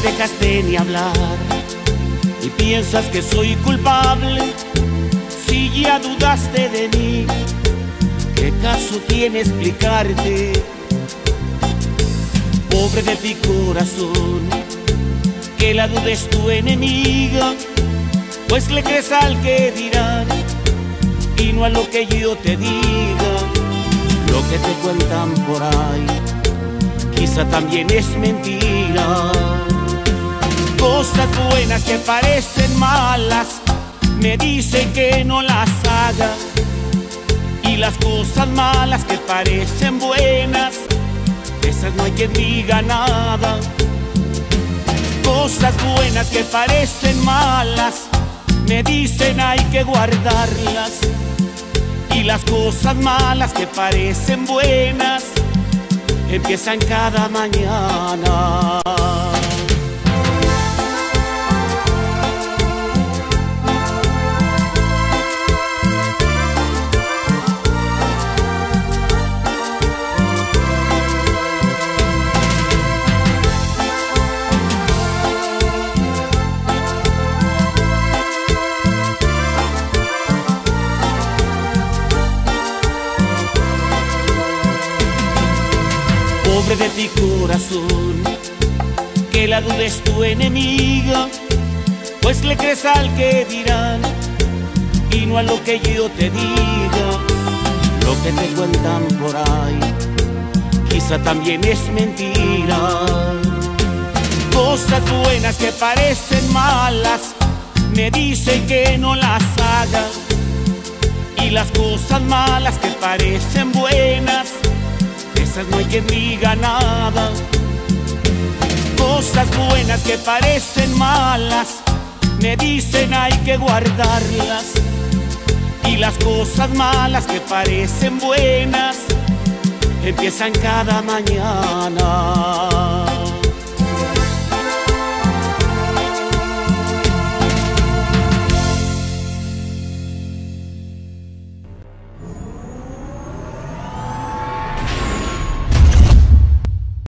dejaste ni hablar y piensas que soy culpable. Si ya dudaste de mí, ¿qué caso tiene explicarte? Pobre de ti corazón, que la duda es tu enemiga, pues le crees al que dirán y no a lo que yo te diga. Lo que te cuentan por ahí quizá también es mentira. Cosas buenas que parecen malas me dicen que no las haga, y las cosas malas que parecen buenas, esas no hay quien diga nada. Cosas buenas que parecen malas me dicen hay que guardarlas, y las cosas malas que parecen buenas empiezan cada mañana. Pobre de ti corazón, que la duda es tu enemiga, pues le crees al que dirán y no a lo que yo te diga. Lo que te cuentan por ahí quizá también es mentira. Cosas buenas que parecen malas me dicen que no las haga, y las cosas malas que parecen buenas, esas no hay quien diga nada. Cosas buenas que parecen malas me dicen hay que guardarlas, y las cosas malas que parecen buenas empiezan cada mañana.